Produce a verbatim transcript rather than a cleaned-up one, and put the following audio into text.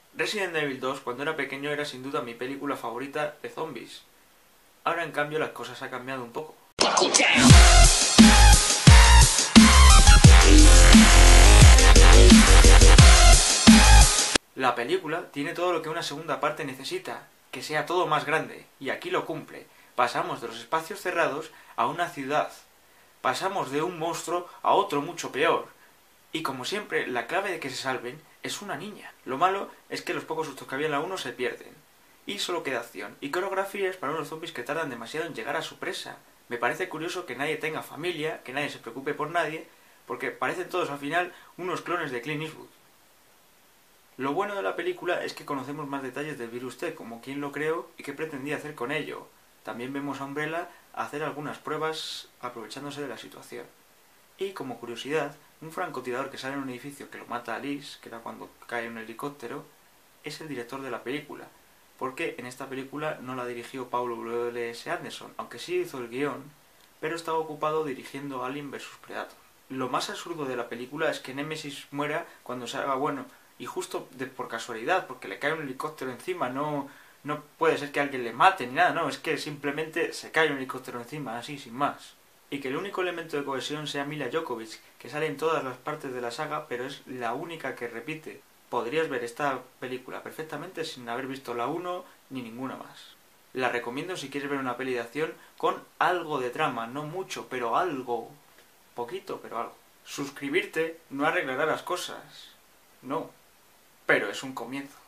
Resident Evil dos, cuando era pequeño, era sin duda mi película favorita de zombies. Ahora, en cambio, las cosas han cambiado un poco. La película tiene todo lo que una segunda parte necesita, que sea todo más grande, y aquí lo cumple. Pasamos de los espacios cerrados a una ciudad. Pasamos de un monstruo a otro mucho peor. Y como siempre, la clave de que se salven es una niña. Lo malo es que los pocos sustos que había en la uno se pierden. Y solo queda acción y coreografías para unos zombies que tardan demasiado en llegar a su presa. Me parece curioso que nadie tenga familia, que nadie se preocupe por nadie, porque parecen todos al final unos clones de Clint Eastwood. Lo bueno de la película es que conocemos más detalles del virus T, como quién lo creó y qué pretendía hacer con ello. También vemos a Umbrella hacer algunas pruebas aprovechándose de la situación. Y como curiosidad, un francotirador que sale en un edificio que lo mata a Liz, que era cuando cae en un helicóptero, es el director de la película, porque en esta película no la dirigió Paul W S Anderson, aunque sí hizo el guión, pero estaba ocupado dirigiendo Alien versus Predator. Lo más absurdo de la película es que Nemesis muera cuando se haga bueno, y justo de, por casualidad, porque le cae un helicóptero encima, no, no puede ser que alguien le mate ni nada, no, es que simplemente se cae un helicóptero encima, así, sin más. Y que el único elemento de cohesión sea Mila Jovovich, que sale en todas las partes de la saga, pero es la única que repite. Podrías ver esta película perfectamente sin haber visto la uno ni ninguna más. La recomiendo si quieres ver una peli de acción con algo de trama, no mucho, pero algo. Poquito, pero algo. Suscribirte no arreglará las cosas. No. Pero es un comienzo.